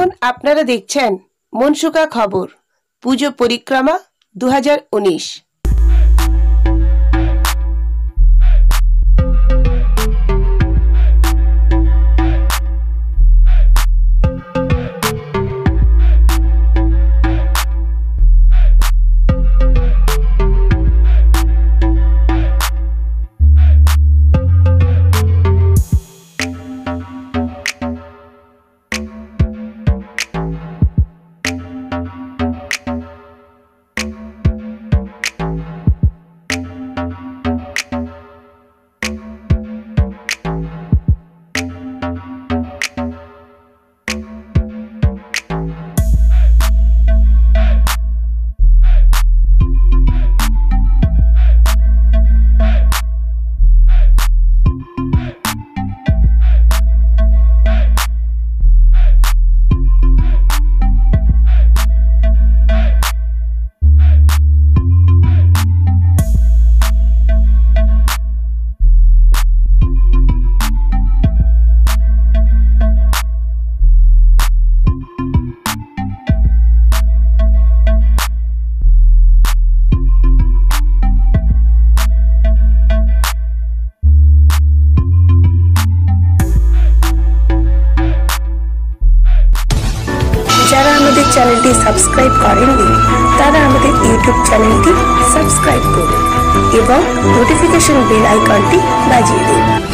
এখন আপনারা দেখছেন মনসুকা খবর পুজো পরিক্রমা 2019। যারা আমাদের চ্যানেলটি সাবস্ক্রাইব করেননি তারা আমাদের ইউটিউব চ্যানেলটি সাবস্ক্রাইব করুন এবং নোটিফিকেশন বেল আইকনটি বাজিয়ে দিন।